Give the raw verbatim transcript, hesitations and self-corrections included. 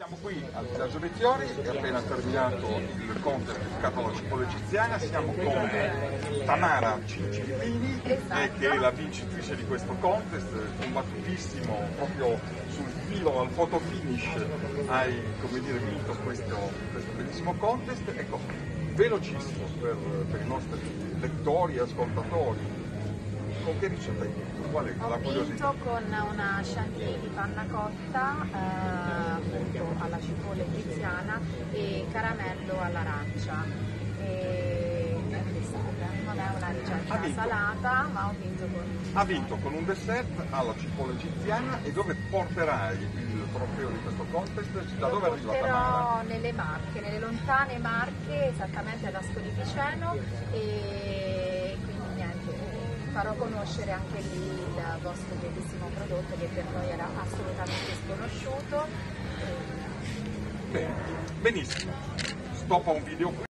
Siamo qui al villaggio dei Fiori, è appena terminato il contest dedicato alla cipolla egiziana, siamo con Tamara Cincilippini, che è la vincitrice di questo contest, combattutissimo, proprio sul filo, al photo finish, hai come dire, vinto questo, questo bellissimo contest. Ecco, velocissimo per, per i nostri lettori e ascoltatori. Con che ricetta hai vinto? Qual è la curiosità? Ho vinto con una chantilly di panna cotta, eh, appunto alla cipolla egiziana e caramello all'arancia. E è un dessert, non è una ricetta salata, ma ho vinto con un Ha vinto con un dessert alla cipolla egiziana. E dove porterai il trofeo di questo contest? Da dove arriva Tamara? Però nelle Marche, nelle lontane Marche, esattamente ad Ascoli Piceno, e quindi niente. Farò conoscere anche lì il vostro bellissimo prodotto che per noi era assolutamente sconosciuto. Bene, benissimo. Stoppa un video qui.